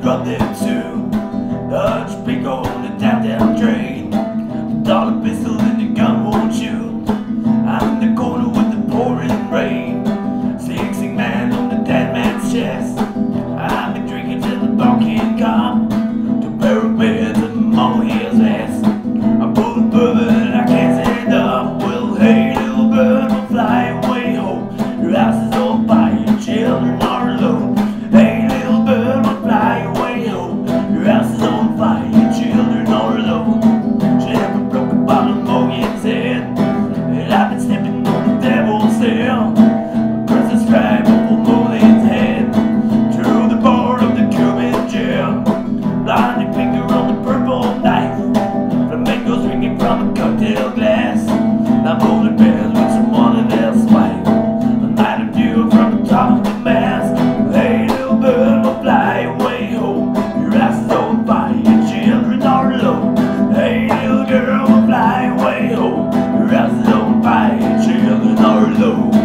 rub them too. The speaker on the downtown train, dollar pistol and the gun won't shoot. I'm in the corner with the pouring rain, 16 man on the dead man's chest. I've been drinking till the bar can't come, to barrel beds and mama hears ass. I pull the bourbon and I can't stand up. Well, hey little bird, we'll fly away home. Your house is on fire, your children are alone. Hey little bird, we'll fly away home. Your house is on fire, your children are alone. She never broke a bottle of Morgan's head, and I've been stepping on the devil's tail. Press the stripe over Molin's head, through the bar of the Cuban jail. Blinding finger on the purple knife, flamingos ringing from a cocktail glass. Now Molin bears with someone else's wife, a night of view from the top of the mast. Hey little bird, we'll fly away home. Your house is on fire, your children are alone. Hey little girl, we'll fly away home. Your house is on fire, your children are alone.